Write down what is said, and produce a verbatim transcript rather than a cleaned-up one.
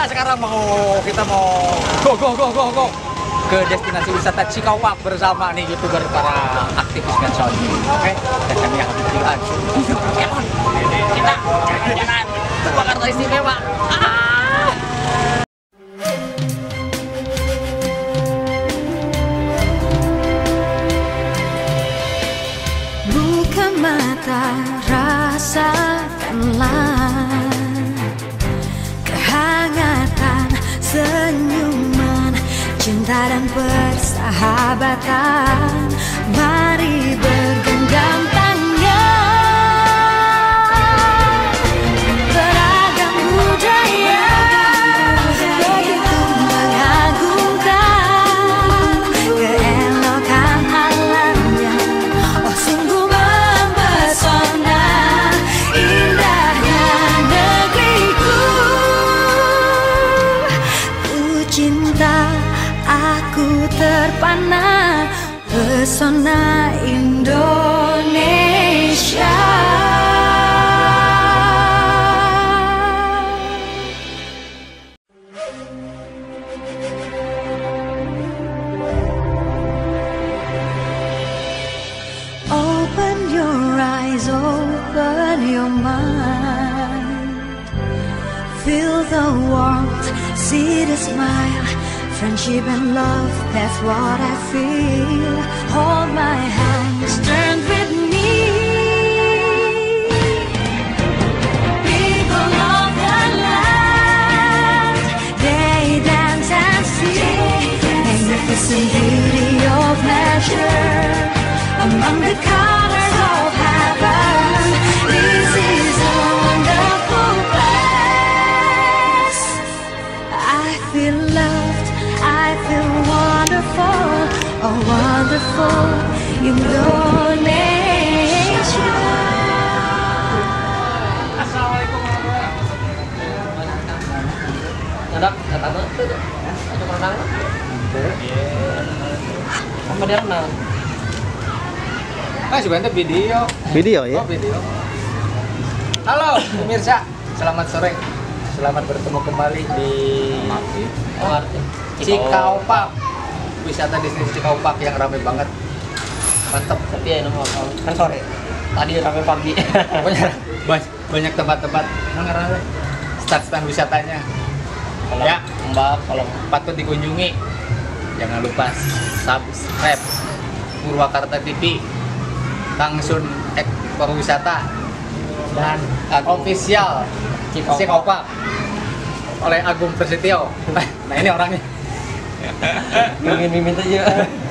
Nah, sekarang mau kita mau go go go go go ke destinasi wisata Cikaupak bersama nih youtuber para aktivis medsos. Oke, dan kami akan berjalan. Come on, kita jalan Purwakarta istimewa. Ah! Buka mata, rasakanlah kehangatan senyuman, cinta dan persahabatan. Mari bergenggam tangan, beragam budaya begitu mengagumkan keelokan alamnya. Oh sungguh mempesona indahnya negeriku. Ku cinta, aku terpana pesona Indonesia. Open your eyes, open your mind. Feel the warmth, see the smile. Friendship and love, that's what I feel. Hold my hands, turn with me. People of the land, they dance and sing. Magnificent beauty of nature, among the colors of heaven. This is a wonderful place. I feel loved, I feel wonderful, oh wonderful Indonesia. Assalamualaikum warahmatullahi wabarakatuh. Dadak, datang tuh. Ada pernah? Sama dia kenal. Ah, sebentar video. Video ya? Oh, video. Halo pemirsa, selamat sore. Selamat bertemu kembali di oh, Cikaupak. Wisata destinasi Cikaupak yang ramai banget. Mantap. Tapi ya kan sore. Tadi ramai pagi. Pokoknya banyak tempat-tempat. Nang stand-stand wisatanya. Kalau ya, Mbak, kalau patut dikunjungi, jangan lupa subscribe Purwakarta T V, Tangsun Ekowisata, dan official Cikaupak oleh Agung Prasetyo. Nah ini orangnya. Mimin-mimin aja.